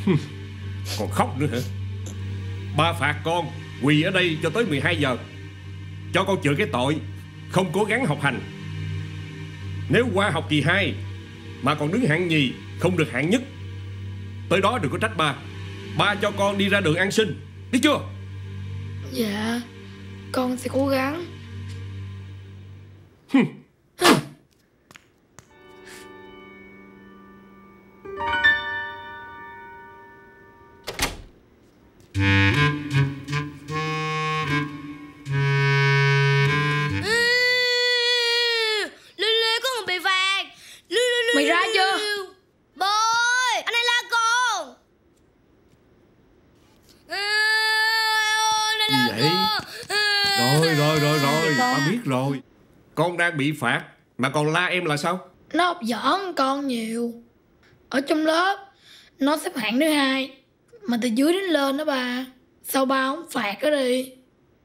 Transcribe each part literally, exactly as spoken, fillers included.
Còn khóc nữa hả? Ba phạt con quỳ ở đây cho tới mười hai giờ, cho con chịu cái tội không cố gắng học hành. Nếu qua học kỳ hai mà còn đứng hạng nhì, không được hạng nhất, tới đó đừng có trách ba. Ba cho con đi ra đường ăn xin, biết chưa? Dạ, con sẽ cố gắng. Mày ra chưa? Bố ơi, anh ấy la con. Gì vậy? Rồi rồi rồi rồi, ba biết rồi. Con đang bị phạt mà còn la em là sao? Nó học giỏi hơn con nhiều. Ở trong lớp nó xếp hạng thứ hai, mà từ dưới đến lên đó ba. Sao ba không phạt nó đi?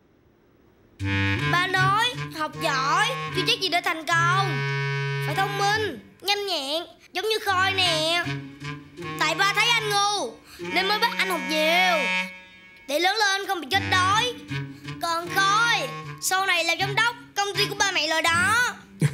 Ba nói học giỏi chưa chắc gì để thành công, phải thông minh, nhanh nhẹn giống như Khôi nè. Tại ba thấy anh ngu nên mới bắt anh học nhiều, để lớn lên không bị chết đói. Còn Khôi sau này làm giám đốc công ty của ba mẹ rồi đó.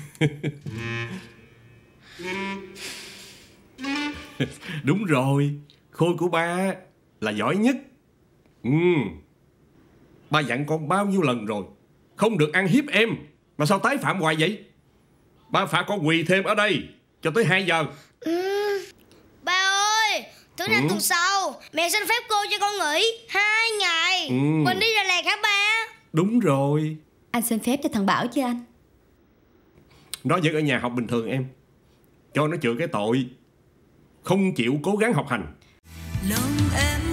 Đúng rồi, Khôi của ba là giỏi nhất. Ừ. Ba dặn con bao nhiêu lần rồi, không được ăn hiếp em, mà sao tái phạm hoài vậy? Ba phạt con quỳ thêm ở đây cho tới hai giờ. Ừ. Ba ơi, thứ năm ừ. tuần sau mẹ xin phép cô cho con nghỉ hai ngày. ừ. Mình đi Đà Lạt hả ba? Đúng rồi. Anh xin phép cho thằng Bảo chứ anh? Nó vẫn ở nhà học bình thường em. Cho nó chịu cái tội không chịu cố gắng học hành. Lòng em